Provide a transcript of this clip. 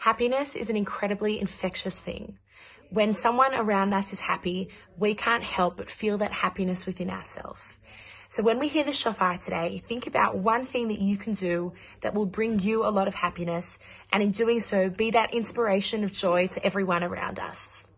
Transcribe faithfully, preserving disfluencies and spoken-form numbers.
Happiness is an incredibly infectious thing. When someone around us is happy, we can't help but feel that happiness within ourselves. So when we hear the shofar today, think about one thing that you can do that will bring you a lot of happiness, and in doing so, be that inspiration of joy to everyone around us.